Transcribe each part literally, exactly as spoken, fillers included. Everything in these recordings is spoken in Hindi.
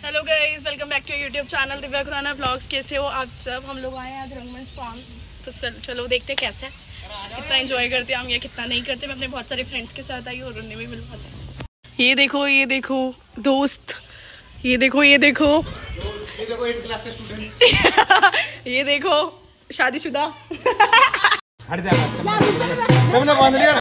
Hello guys, welcome back to YouTube channel Divya Khurana vlogs. कैसे हो आप सब? हम लोग आए हैं आज रंगमंच फार्म्स, तो चल, चलो देखते हैं कैसा है, कितना एंजॉय करते हैं हम या कितना नहीं करते। मैं अपने बहुत सारे फ्रेंड्स के साथ आई और उन्हें भी मिलवाते हैं। ये देखो, ये देखो दोस्त, ये देखो, ये देखो, ये देखो एट क्लास के स्टूडेंट ये देखो शादीशुदा। हट जा, तुमने बांध लिया।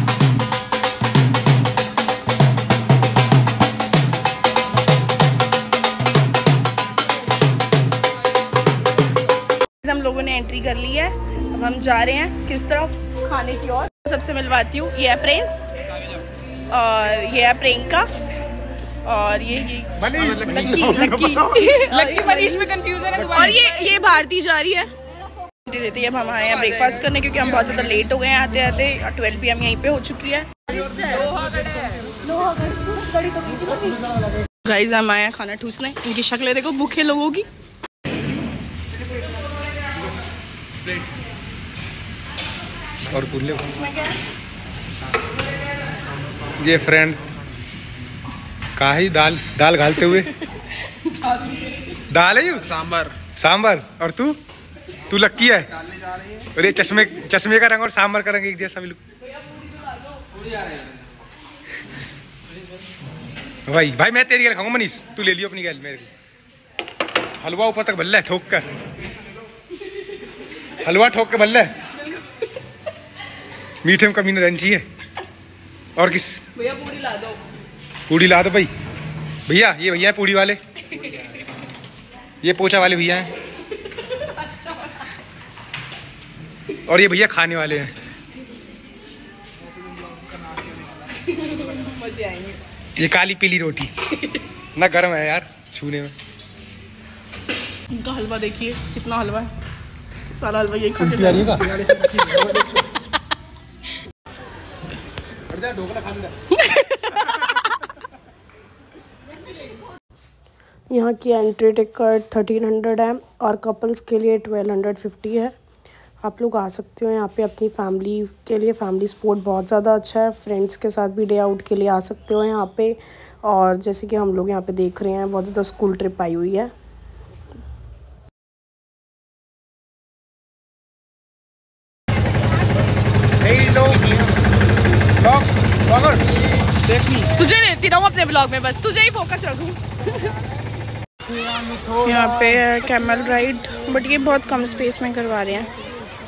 हम लोगों ने एंट्री कर ली है। अब हम जा रहे हैं किस तरफ? खाने की ओर। सबसे मिलवाती हूँ, ये है प्रिंस और ये है प्रियंका और ये ये लक्की लक्की लक्की मनीष में कंफ्यूजन है। और ये ये भारती जा रही है। देती है। अब हम आए हैं ब्रेकफास्ट करने क्योंकि हम बहुत ज़्यादा लेट हो गए हैं आते आते। ट्वेल्व पी एम यहीं पे हो चुकी है। गाइस हम आए हैं खाना ठूसने। इनकी शक्लें देखो, भूखे लोगों की। और ये फ्रेंड कहा ही दाल दाल घालते हुए दाल है ये सांबर सांबर। और तू तू लक्की है। और ये चश्मे चश्मे का रंग और सांबर का रंग एक जैसा बिल्कुल। भाई भाई मैं तेरी गैल खाऊंगा मनीष, तू ले लियो अपनी गैल। मेरे को हलवा ऊपर तक भल्ला है, ठोक कर हलवा ठोक के भल्ला है। मीठे में कमी न रहनी चाहिए। और किस भैया पूरी ला दो, पूड़ी ला दो भाई। भैया ये भैया पूड़ी वाले, ये पोछा वाले भैया हैं। और ये भैया खाने वाले हैं। मजे आएंगे। ये काली पीली रोटी ना गर्म है यार छूने में। इनका हलवा देखिए कितना हलवा है, सारा हलवा यही खा के यहाँ की एंट्री टिकट थर्टीन हंड्रेड है और कपल्स के लिए ट्वेल्व हंड्रेड फिफ्टी है। आप लोग आ सकते हो यहाँ पे अपनी फैमिली के लिए। फैमिली स्पोर्ट बहुत ज़्यादा अच्छा है। फ्रेंड्स के साथ भी डे आउट के लिए आ सकते हो यहाँ पे। और जैसे कि हम लोग यहाँ पे देख रहे हैं, बहुत ज़्यादा स्कूल ट्रिप आई हुई है। तुझे लेती रहूँ अपने ब्लॉग में, बस तुझे ही फोकस रखूँ। यहाँ पे है कैमल राइड, बट ये बहुत कम स्पेस में करवा रहे हैं।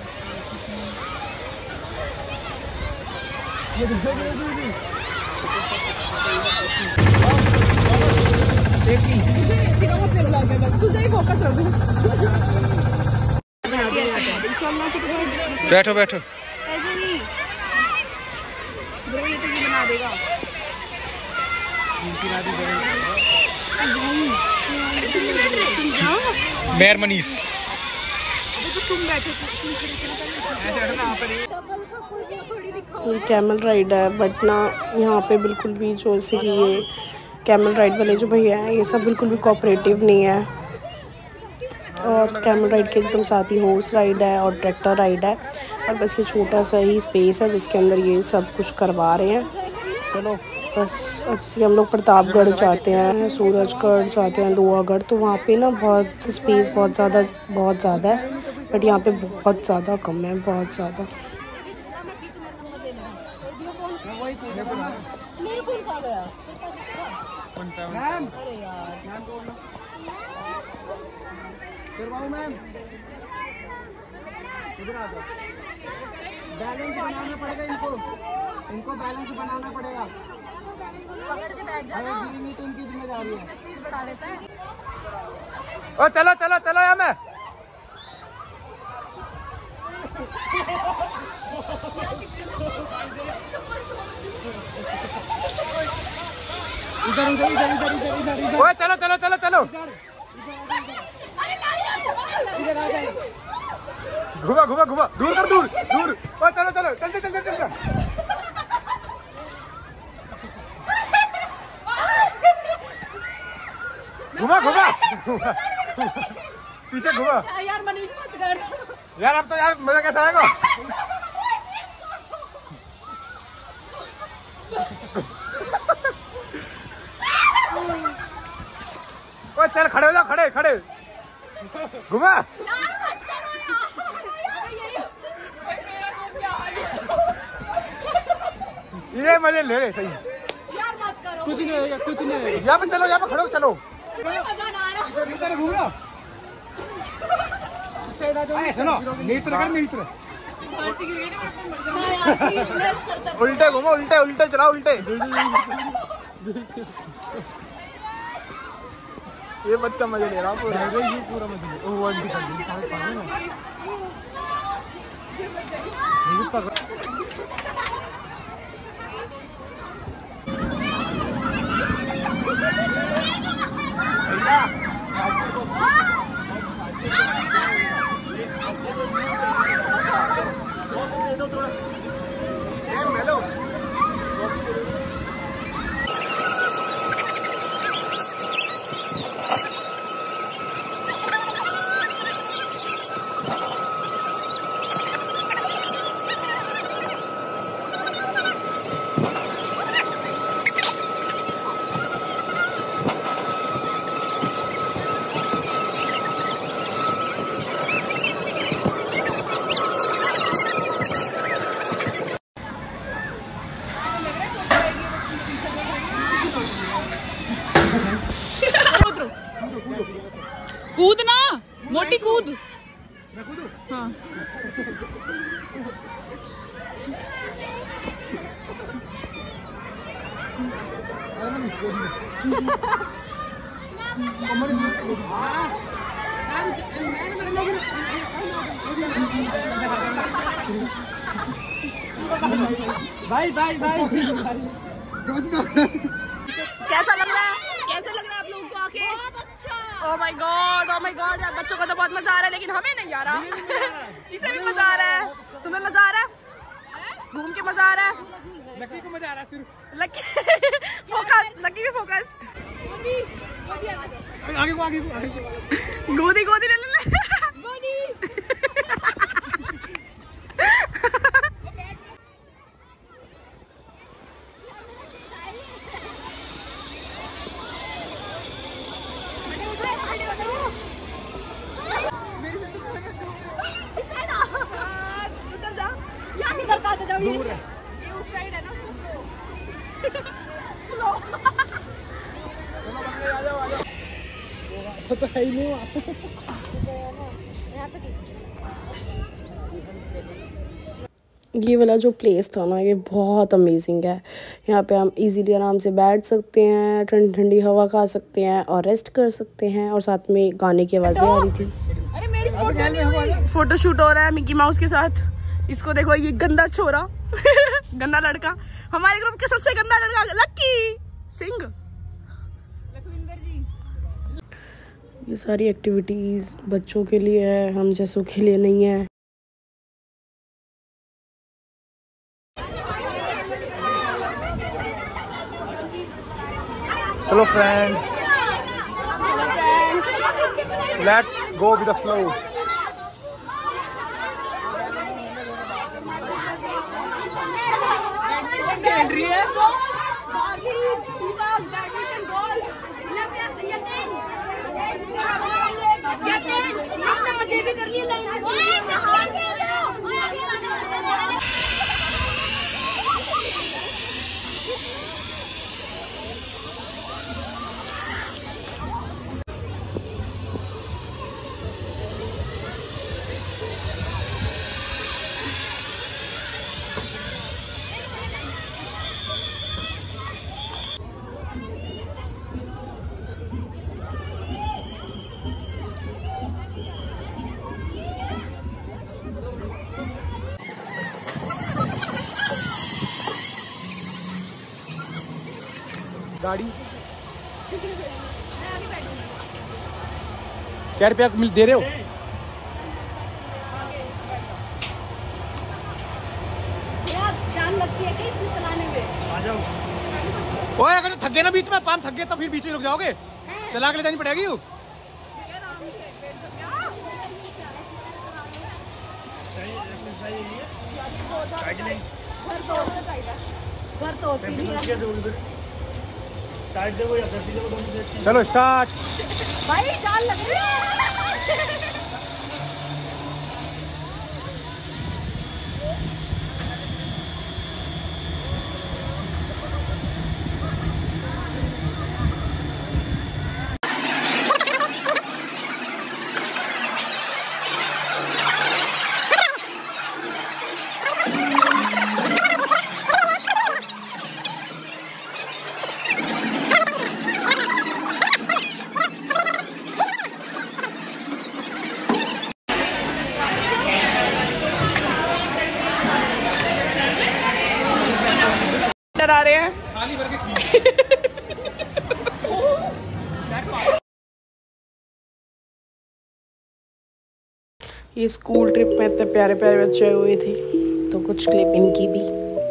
बैठो बैठो। बना देगा। मेयर मनीष कैमल राइड है, बट ना यहाँ पे बिल्कुल भी जैसे कि ये कैमल राइड वाले जो भैया हैं, ये सब बिल्कुल भी कोऑपरेटिव नहीं है। और कैमल राइड के एकदम साथ ही हॉर्स राइड है और ट्रैक्टर राइड है। और बस ये छोटा सा ही स्पेस है जिसके अंदर ये सब कुछ करवा रहे हैं। चलो बस। जैसे हम लोग प्रतापगढ़ जाते हैं, सूरजगढ़ जाते हैं, लोहागढ़, तो वहाँ पे ना बहुत स्पेस बहुत ज़्यादा बहुत ज़्यादा है, बट यहाँ पे बहुत ज़्यादा कम है, बहुत ज़्यादा। बैलेंस बनाना पड़ेगा इनको इनको बैलेंस बनाना पड़ेगा। पकड़ के बैठ जाना, इनकी जिम्मेदारी है। स्पीड बढ़ा लेता है। ओ चलो चलो चलो यहाँ में। इधर इधर इधर इधर इधर इधर ओ चलो चलो चलो चलो। इधर आ जाए। घुमा घुमा घुमा, दूर कर, दूर दूर। ओ चलो चलो, चलते चलते चलते। घुमा घुमा पीछे घुमा। यार मनीष मत कर यार, अब तो यार मजा कैसा आएगा। मत चल, खड़े हो जा, खड़े खड़े घुमा। ये मजे ले रहे सही। कुछ नहीं होगा, कुछ नहीं होगा। यहाँ पे चलो, यहाँ पे खड़े हो, चलो इधर घूम रहा। सुनो, नेत्र कर, नेत्र उल्टे घूमो, उल्टे उल्टे चलाओ, उल्टे। ये बच्चा मजे ले रहा पूरा, ये पूरा मजे ले। ओह आंटी कर दी सारे पागल हो। ये पकड़ कूद ना, मोटी कूद। हाँ भाई भाई भाई कैसा लग रहा है? कैसा लग रहा है आप लोगों को आके? बहुत अच्छा। Oh my God, oh my God यार, बच्चों को तो बहुत मजा आ रहा है, लेकिन हमें नहीं आ रहा। इसे भी मजा आ रहा है। तुम्हें मजा आ रहा है? घूम के मजा आ रहा है? लकी को मजा आ रहा है सिर्फ। लकी फोकस, लकी भी फोकस। आगे को, आगे को, आगे को। गोदी गोदी ले ले गोदी। दूर है, ये उस साइड है ना। तो है ही नहीं। ये वाला जो प्लेस था ना, ये बहुत अमेजिंग है। यहाँ पे हम इजीली आराम से बैठ सकते हैं, ठंडी ठंडी हवा खा सकते हैं और रेस्ट कर सकते हैं। और साथ में गाने की आवाज़ें आ रही थी। अरे मेरी फोटो फोटो शूट हो रहा है मिकी माउस के साथ। इसको देखो, ये गंदा छोरा गंदा लड़का, हमारे ग्रुप के सबसे गंदा लड़का लक्की सिंह। लखविंदर जी, ये सारी एक्टिविटीज बच्चों के लिए है, हम जैसों के लिए नहीं है। चलो friend, let's go with the flow. मजे भी कर लिए। गाड़ी क्या रुपया मिल दे रहे हो? जान लगती है क्या इसमें चलाने में? आ जाओ। ओए अगर थक गए ना बीच में, पाम थक गए तो फिर बीच में रुक जाओगे। चला के ले जानी पड़ेगी। घर तो होती नहीं है। चलो स्टार्ट। भाई जान लग रही है। आ रहे हैं ये स्कूल ट्रिप में इतने प्यारे प्यारे बच्चे आए हुए थे तो कुछ क्लिप इनकी भी।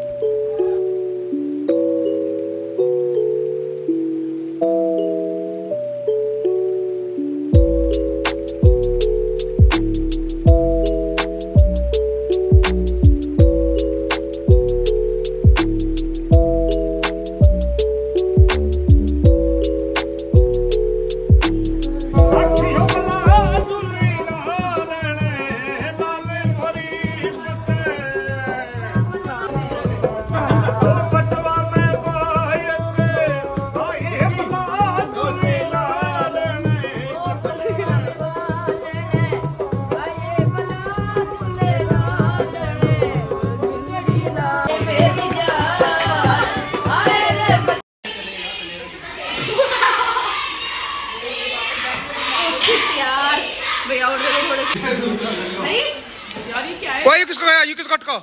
यार भैया और थोड़े नहीं यार ये क्या है? वो ये किसको गया? ये किसको अटका?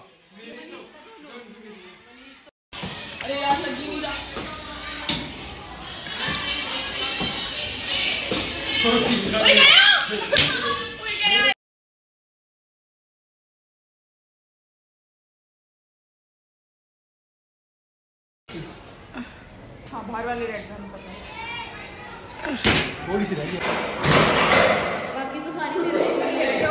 अरे यार लगी नहीं रहा। उड़ गया उड़ गया। हाँ बाहर वाले रेड में थोड़ी सी रही है। बाकी तो सारी दे रही है।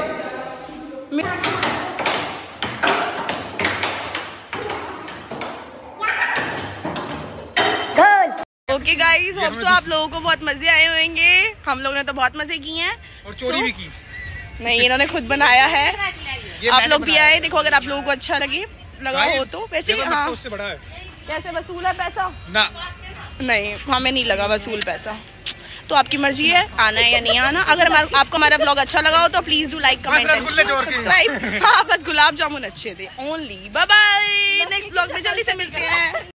ओके गाइस, होप सो आप लोगों को बहुत मजे आए होंगे। हम लोग ने तो बहुत मजे किए हैं और चोरी so, भी की। नहीं इन्होंने खुद बनाया है। आप लोग भी आए, देखो अगर आप लोगों को अच्छा लगे लगा हो तो। वैसे हाँ उससे बड़ा है। कैसे वसूल है पैसा? ना नहीं हमें नहीं लगा वसूल पैसा, तो आपकी मर्जी है आना है या नहीं आना। अगर आपको हमारा ब्लॉग अच्छा लगा हो तो please do like comment and subscribe. हाँ बस गुलाब जामुन अच्छे थे only. Bye bye, next blog में जल्दी से मिलते हैं।